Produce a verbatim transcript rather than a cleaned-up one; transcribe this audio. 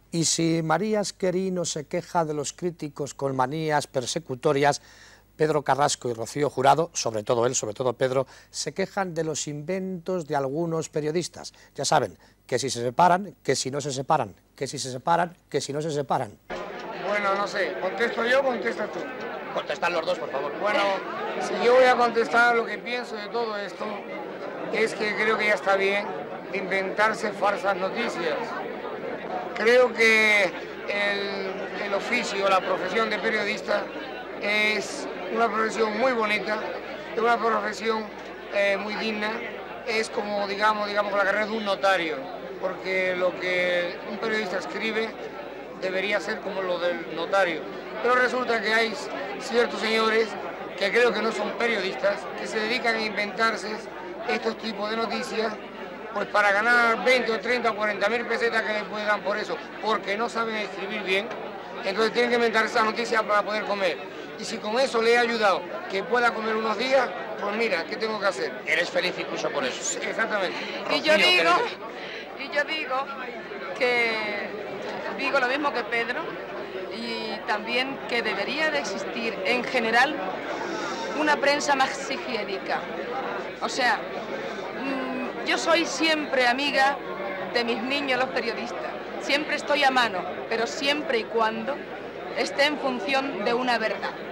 Y si María Esquerino se queja de los críticos con manías persecutorias, Pedro Carrasco y Rocío Jurado, sobre todo él, sobre todo Pedro, se quejan de los inventos de algunos periodistas. Ya saben, que si se separan, que si no se separan, que si se separan, que si no se separan. Bueno, no sé, ¿contesto yo o contestas tú? Contestan los dos, por favor. Bueno, si yo voy a contestar, lo que pienso de todo esto es que creo que ya está bien de inventarse falsas noticias. Creo que el, el oficio, la profesión de periodista es una profesión muy bonita, es una profesión eh, muy digna, es como, digamos, digamos, la carrera de un notario, porque lo que un periodista escribe debería ser como lo del notario. Pero resulta que hay ciertos señores que creo que no son periodistas, que se dedican a inventarse estos tipos de noticias, pues para ganar veinte o treinta o cuarenta mil pesetas que les puedan por eso, porque no saben escribir bien, entonces tienen que inventar esa noticia para poder comer. Y si con eso le he ayudado que pueda comer unos días, pues mira, ¿qué tengo que hacer? Eres feliz incluso por eso. Sí, exactamente. Y yo digo, y yo digo que digo lo mismo que Pedro, y también que debería de existir en general una prensa más higiénica. O sea, yo soy siempre amiga de mis niños los periodistas. Siempre estoy a mano, pero siempre y cuando esté en función de una verdad.